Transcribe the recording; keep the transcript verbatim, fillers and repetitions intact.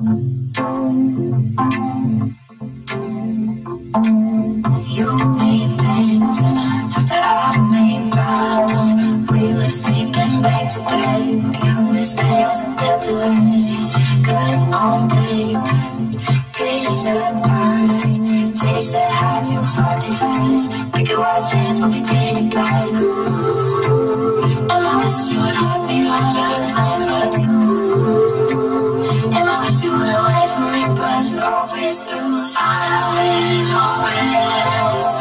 You made things and I, I made problems. We were sleeping back to back. Knew this day wasn't built to last. Good on paper, picture perfect. Chase that high too far too fast. Pick it white fence, we'll be painted black. Ooh. And I wish you would hurt me harder than I hurt you. And I wish you would away from me, but you always do. I've been hoping